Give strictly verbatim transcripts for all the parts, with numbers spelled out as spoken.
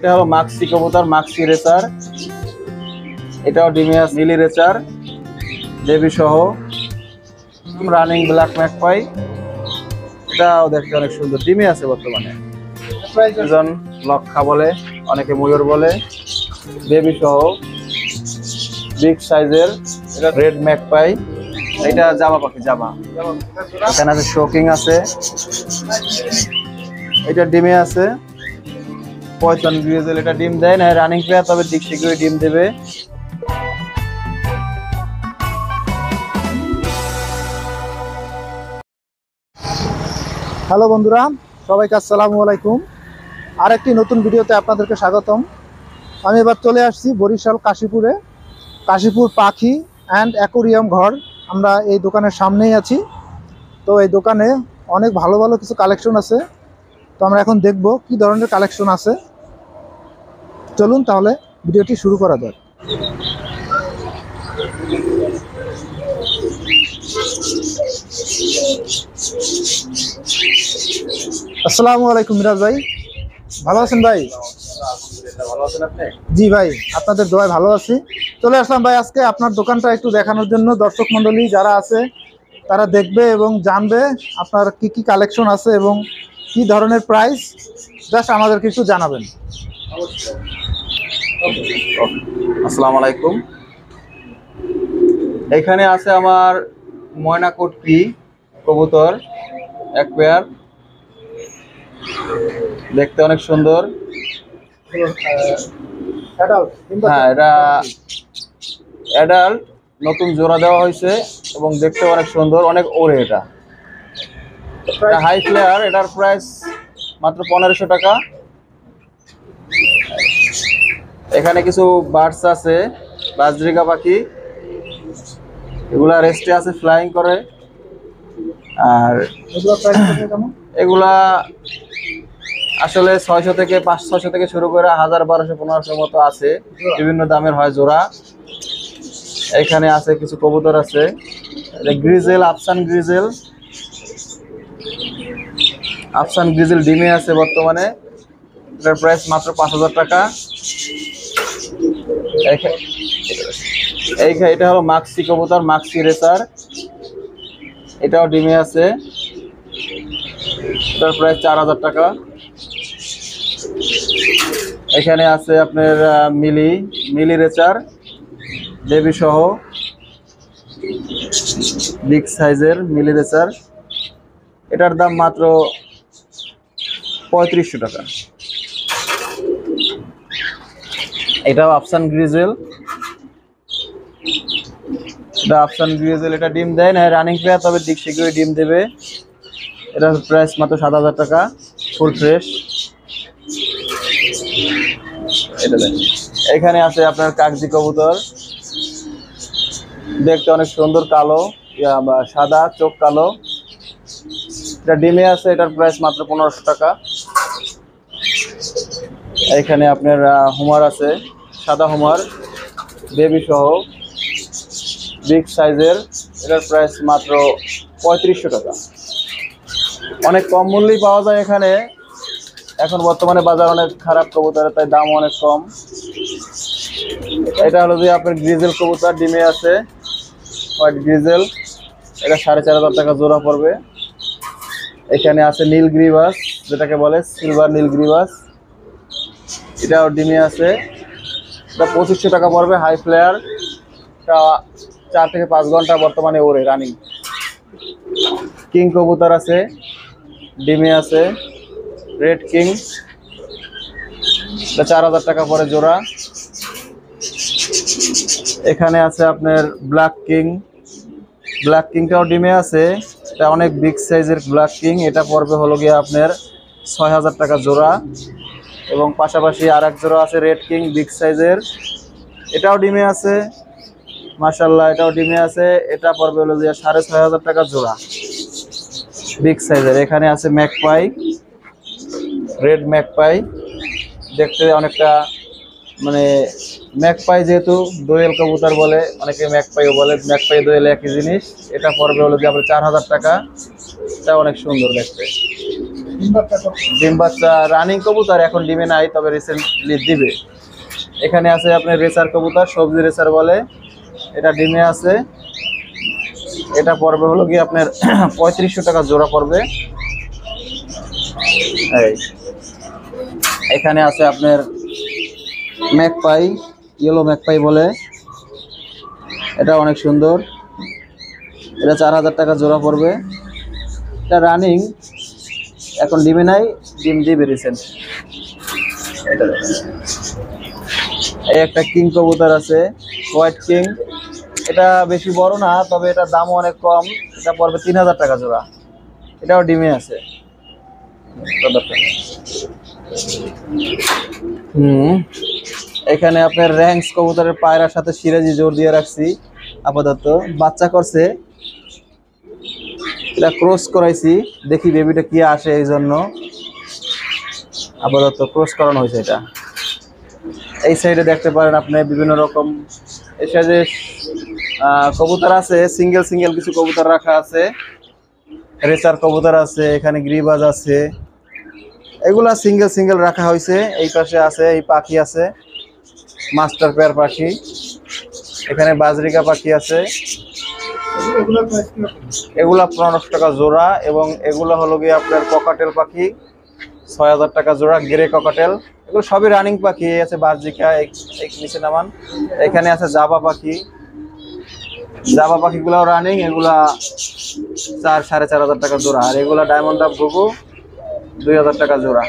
এটা হলো মাক্সি কবুতর, মাক্সি রেসার। এটাও ডিমে আছে, মিলি রেসার বেবি সহ, রানিং ব্ল্যাক ম্যাকপাই। এটাও দেখতে অনেক সুন্দর, ডিমে আছে বর্তমানে। পিজন লক্ষা বলে, অনেকে ময়ূর বলে, বেবি সহ বিগ সাইজের। এটা রেড ম্যাকপাই, এটা জামা পাখি, জামা। এখানে আছে শোকিং আছে, এটা ডিমে আছে পঁয়তান্ন গ্রিজেল। এটা ডিম দেয় না, রানিং প্লেয়ার, তবে ঠিক শীঘ্রই ডিম দেবে। হ্যালো বন্ধুরা, সবাইকে আসসালামু আলাইকুম। আরেকটি নতুন ভিডিওতে আপনাদেরকে স্বাগতম। আমি এবার চলে আসছি বরিশাল কাশীপুরে, কাশীপুর পাখি অ্যান্ড অ্যাকোরিয়াম ঘর। আমরা এই দোকানের সামনেই আছি। তো এই দোকানে অনেক ভালো ভালো কিছু কালেকশন আছে। তো আমরা এখন দেখব কি ধরনের কালেকশন আছে। চলুন তাহলে ভিডিওটি শুরু করা যাক। আসসালামু আলাইকুম মিরাজ ভাই, ভালো আছেন ভাই? ভালো আছেন আপনি? জি ভাই, আপনাদের দোয়ায় ভালো আছি। চলে আসলাম ভাই আজকে আপনার দোকানটা একটু দেখানোর জন্য। দর্শক মণ্ডলী যারা আছে তারা দেখবে এবং জানবে আপনার কি কি কালেকশন আছে এবং কি ধরনের প্রাইস, জাস্ট আমাদেরকে একটু জানাবেন। আসসালামু আলাইকুম। এখানে আছে আমার ময়না কোটকি কবুতর, এক পেয়ার, দেখতে অনেক সুন্দর। হ্যাঁ, এটা অ্যাডাল্ট, নতুন জোড়া দেওয়া হয়েছে এবং দেখতে অনেক সুন্দর, অনেক ওরে। এটা হাই ফ্লেয়ার, এটার প্রাইস মাত্র পনেরোশো টাকা। এখানে কিছু বার্ডস আছে, বাজরিকা পাখি, এগুলা রেস্টে আছে, ফ্লাইং করে। আর এগুলা আসলে ছয়শো থেকে পাঁচ ছয়শো থেকে শুরু করে হাজার বারোশো পনেরোশোর মতো আছে, বিভিন্ন দামের হয় জোড়া। এখানে আছে কিছু কবুতর আছে, গ্রিজেল, আফসান গ্রিজেল, আফসান গ্রিজেল ডিমে আছে বর্তমানে। এটার প্রাইস মাত্র পাঁচ হাজার টাকা। এইখানে এটা হলো মাক্সি কবুতর, মাক্সি রেসার। এটাও ডিমে আছে, এটার প্রাইস চার হাজার টাকা। এখানে আছে আপনার মিলি মিলি রেসার বেবি সহ, বিগ সাইজের মিলি রেসার। এটার দাম মাত্র পঁয়ত্রিশশো টাকা। এটাও আফসান গ্রিজেল, এটা আফসান গ্রিজেল। এটা ডিম দেয় না, রানিং প্লেয়ার, তবে ঠিক শীঘ্রই ডিম দেবে। এটার প্রাইস মাত্র সাত হাজার টাকা, ফুল ফ্রেশ। এটা দেখ, এখানে আছে আপনার কাগজি কবুতর, দেখতে অনেক সুন্দর, কালো বা সাদা, চোখ কালো। এটা ডিমে আছে, এটার প্রাইস মাত্র পনেরোশো টাকা। এখানে আপনার হুমার আছে, সাদা হুমার, বেবি সহ, বিগ সাইজের। এটার প্রাইস মাত্র পঁয়ত্রিশশো টাকা। অনেক কম মূল্যেই পাওয়া যায় এখানে। এখন বর্তমানে বাজার অনেক খারাপ কবুতরের, তাই দাম অনেক কম। এটা হলো যে আপনার গ্রিজেল কবুতর, ডিমে আছে, হোয়াইট গ্রিজেল। এটা সাড়ে চার হাজার টাকা জোড়া পড়বে। এখানে আছে নীল গ্রিবাস, যেটাকে বলে সিলভার নীল গ্রিবাস, এটাও ডিমে আছে। এটা পঁচিশশো টাকা পড়বে, হাই ফ্লেয়ার। এটা চার থেকে পাঁচ ঘন্টা বর্তমানে ওরে, রানিং। কিং কবুতর আছে, ডিমে আছে, রেড কিং, এটা চার হাজার টাকা পরে জোড়া। এখানে আছে আপনার ব্ল্যাক কিং, ব্ল্যাক কিংটাও ডিমে আছে। এটা অনেক বিগ সাইজের ব্ল্যাক কিং, এটা পড়বে হলো গিয়ে আপনার ছয় হাজার টাকা জোড়া। এবং পাশাপাশি আর এক জোড়া আছে রেড কিং, বিগ সাইজের, এটাও ডিমে আছে, মাশাআল্লাহ, এটাও ডিমে আছে। এটা পড়বে হলো গিয়ে সাড়ে ছয় হাজার টাকা জোড়া, বিগ সাইজের। এখানে আছে ম্যাকপাই, রেড ম্যাকপাই, দেখতে অনেকটা মানে ম্যাকপাই, যেহেতু দোয়েল কবুতর বলে, অনেকে ম্যাকপাইও বলে, ম্যাকপাই দোয়েল একই জিনিস। এটা পড়বে হলো যে আপনার চার হাজার টাকা। এটা অনেক সুন্দর দেখতে। ডিম বাচ্চা রানিং কবুতর এখন ডিমে নাই, তবে রিসেন্টলি দিবে। এখানে আছে আপনার রেসার কবুতর, সবজি রেসার বলে, এটা ডিমে আছে। এটা পড়বে হলো কি আপনার পঁয়ত্রিশশো টাকা জোড়া পড়বে। এই এখানে আছে আপনার ম্যাকপাই, ইয়েলো ম্যাকপাই বলে, এটা অনেক সুন্দর। এটা চার হাজার টাকা জোড়া পড়বে। এটা রানিং, এখন ডিমে নাই, ডিম দিবে রিসেন্ট। এটা এই একটা কিং কবুতর আছে, হোয়াইট কিং। এটা বেশি বড় না, তবে এটার দামও অনেক কম। এটা পড়বে তিন হাজার টাকা জোড়া। এটাও ডিমে আছে। হুম এখানে আপনার র্যাঙ্কস কবুতরের পায়রার সাথে সিরাজি জোর দিয়ে রাখছি। আপাতত বাচ্চা করছে, এটা ক্রস করাইছি, দেখি বেবিটা কি আসে, এই জন্য আপাতত ক্রস করানো হয়েছে। এটা এই সাইডে দেখতে পারেন আপনি বিভিন্ন রকম এই সাইডে কবুতর আছে, সিঙ্গেল সিঙ্গেল কিছু কবুতর রাখা আছে, রেসার কবুতর আছে, এখানে গ্রিবাজ আছে, এগুলা সিঙ্গেল সিঙ্গেল রাখা হয়েছে। এই পাশে আছে এই পাখি আছে, মাস্টার পেয়ার পাখি, এখানে বাজরিকা পাখি আছে। এগুলা পনেরোশো টাকা জোড়া, এবং এগুলো হলো গিয়ে আপনার ককাটেল পাখি, ছয় হাজার টাকা জোড়া, গ্রে ককাটেল। এগুলো সবই রানিং পাখি। আছে বাজরিকা, নিচে নামান। এখানে আছে জাবা পাখি, জাবা পাখিগুলাও রানিং, এগুলা চার সাড়ে চার হাজার টাকা জোড়া। আর এগুলা ডায়মন্ড আপ ঘুঘু, দুই হাজার টাকা জোড়া।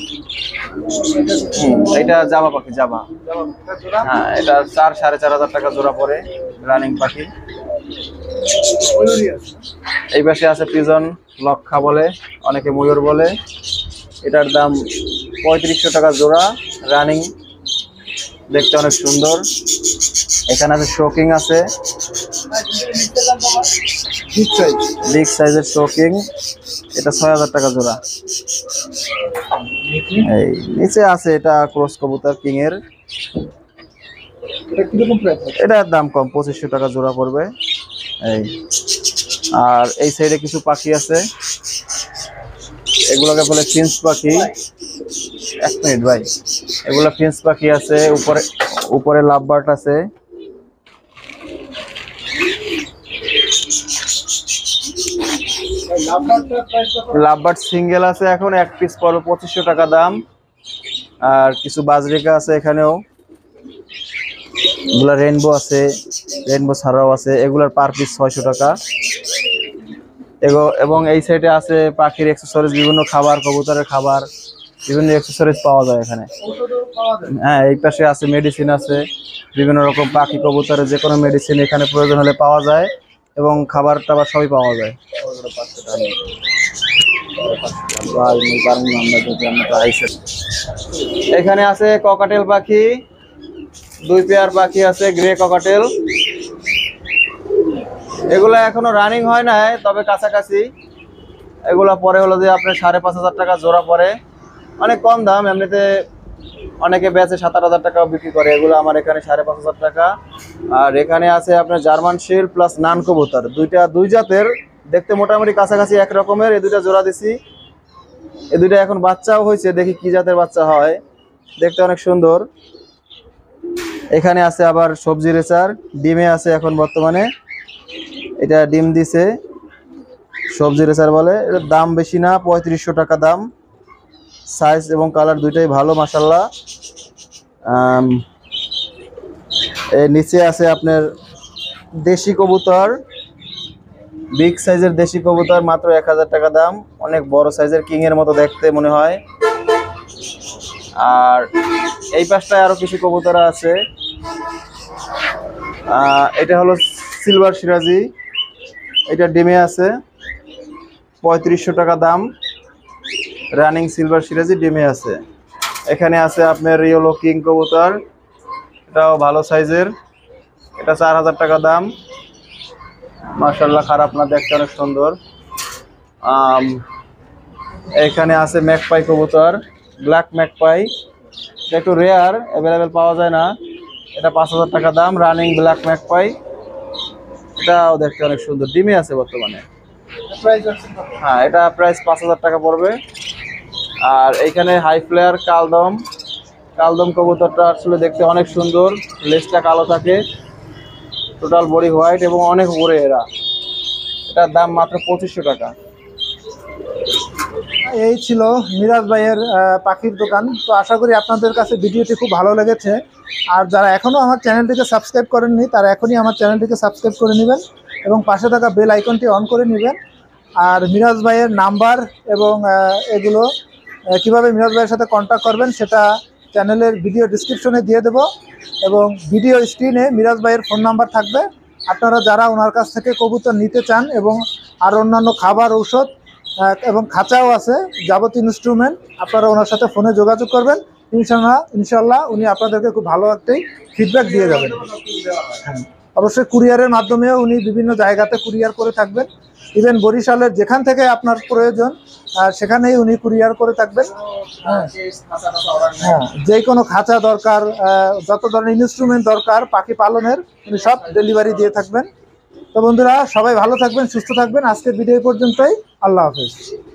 হম এটা জাবা পাখি, জাবা। হ্যাঁ, এটা চার সাড়ে চার হাজার টাকা জোড়া পড়ে, রানিং পাখি। এই পাশে আছে পিজন, লক্ষা বলে, অনেকে ময়ূর বলে। এটার দাম পঁয়ত্রিশশো টাকা জোড়া, রানিং, দেখতে অনেক সুন্দর। এখানে আছে শোকিং আছে, বিগ সাইজের শোকিং, এটা ছয় হাজার টাকা জোড়া। এই নিচে আছে এটা ক্রস কবুতর কিং এর, এটার দাম কম, পঁচিশশো টাকা জোড়া পড়বে। এই আর এই সাইডে কিছু পাখি আছে, এগুলোকে বলে ফিন্স পাখি। এক মিনিট ভাই, এগুলো ফিন্স পাখি আছে। উপরে উপরে লাভ বার্ড আছে, লাভ বার্ড সিঙ্গেল আছে, এখন এক পিস পড়বে পঁচিশশো টাকা দাম। আর কিছু বাজরিকা আছে এখানেও, এগুলা রেনবো আছে, রেনবো ছাড়াও আছে, এগুলার পার পিস ছয়শো টাকা। এবং এই সাইডে আছে পাখির অ্যাক্সেসরিজ, বিভিন্ন খাবার, কবুতরের খাবার, বিভিন্ন অ্যাক্সেসরিজ পাওয়া যায় এখানে। হ্যাঁ, এই পাশে আছে মেডিসিন আছে, বিভিন্ন রকম পাখি কবুতরের যে কোনো মেডিসিন এখানে প্রয়োজন হলে পাওয়া যায়, এবং খাবার টাবার সবই পাওয়া যায়। এখানে আছে ককাটেল পাখি, দুই পেয়ার পাখি আছে, গ্রে ককাটেল। এগুলা এখনো রানিং হয় নাই, তবে কাছাকাছি। এগুলা পরে হলো যে আপনার সাড়ে পাঁচ হাজার টাকা জোড়া পড়ে, অনেক কম দাম। এমনিতে অনেকে বেচে সাত আট হাজার টাকাও বিক্রি করে, এগুলো আমার এখানে সাড়ে পাঁচ হাজার টাকা। আর এখানে আছে আপনার জার্মান শিল প্লাস নান কবুতর, দুইটা দুই জাতের, দেখতে মোটামুটি কাছাকাছি এক রকমের। এই দুইটা জোড়া দিছি, এই দুইটা এখন বাচ্চাও হয়েছে, দেখি কি জাতের বাচ্চা হয়, দেখতে অনেক সুন্দর। এখানে আছে আবার সবজি রেসার, ডিমে আছে এখন বর্তমানে, এটা ডিম দিছে, সবজি রেসার বলে। এটার দাম বেশি না, পঁয়ত্রিশশো টাকা দাম। সাইজ এবং কালার দুইটাই ভালো মাশাআল্লাহ। এর নিচে আছে আপনার দেশি কবুতর, বিগ সাইজের দেশি কবুতর, মাত্র এক হাজার টাকা দাম, অনেক বড় সাইজের, কিং এর মতো দেখতে মনে হয়। আর এই পাশটায় আরো কিছু কবুতর আছে, এটা হলো সিলভার সিরাজি, এটা ডিমে আছে, পঁয়ত্রিশশো টাকা দাম, রানিং সিলভার সিরাজি, ডিমে আছে। এখানে আছে আপনার ইয়েলো কিং কবুতর, এটাও ভালো সাইজের, এটা চার হাজার টাকা দাম, মাশাআল্লাহ, খারাপ না, দেখতে অনেক সুন্দর। এখানে আছে ম্যাকপাই কবুতর, ব্ল্যাক ম্যাকপাই, এটা একটু রেয়ার, অ্যাভেলেবেল পাওয়া যায় না, এটা পাঁচ হাজার টাকা দাম, রানিং ব্ল্যাক ম্যাকপাই, এটাও দেখতে অনেক সুন্দর, ডিমে আছে বর্তমানে। হ্যাঁ, এটা প্রাইস পাঁচ হাজার টাকা পড়বে। আর এইখানে হাই ফ্লেয়ার কালদম, কালদম কবুতরটা আসলে দেখতে অনেক সুন্দর, লেজটা কালো থাকে, টোটাল বডি হোয়াইট এবং অনেক উপরে এরা। এটার দাম মাত্র পঁচিশশো টাকা। এই ছিল মিরাজ ভাইয়ের আহ, পাখির দোকান। তো আশা করি আপনাদের কাছে ভিডিওটি খুব ভালো লেগেছে। আর যারা এখনও আমার চ্যানেলটিকে সাবস্ক্রাইব করেননি তারা এখনই আমার চ্যানেলটিকে সাবস্ক্রাইব করে নেবেন এবং পাশে থাকা বেল আইকনটি অন করে নেবেন। আর মিরাজ ভাইয়ের নাম্বার এবং আহ, এগুলো আহ, কীভাবে মিরাজ ভাইয়ের সাথে কন্ট্যাক্ট করবেন সেটা চ্যানেলের ভিডিও ডিসক্রিপশনে দিয়ে দেব এবং ভিডিও স্ক্রিনে মিরাজ ভাইয়ের ফোন নাম্বার থাকবে। আপনারা যারা ওনার কাছ থেকে কবুতর নিতে চান এবং আর অন্যান্য খাবার ঔষধ আহ, এবং খাঁচাও আছে, যাবতীয় ইনস্ট্রুমেন্ট, আপনারা ওনার সাথে ফোনে যোগাযোগ করবেন। ইনশাল্লাহ ইনশাল্লাহ উনি আপনাদেরকে খুব ভালো একটাই ফিডব্যাক দিয়ে যাবেন। হ্যাঁ, অবশ্যই কুরিয়ারের মাধ্যমেও উনি বিভিন্ন জায়গাতে কুরিয়ার করে থাকবেন। ইভেন বরিশালের যেখান থেকে আপনার প্রয়োজন আহ, সেখানেই উনি কুরিয়ার করে থাকবেন। হ্যাঁ হ্যাঁ, যে কোনো খাঁচা দরকার, আহ, যত ধরনের ইনস্ট্রুমেন্ট দরকার পাখি পালনের, উনি সব ডেলিভারি দিয়ে থাকবেন। তো বন্ধুরা, সবাই ভালো থাকবেন, সুস্থ থাকবেন। আজকের ভিডিও পর্যন্তই। আল্লাহ হাফেজ।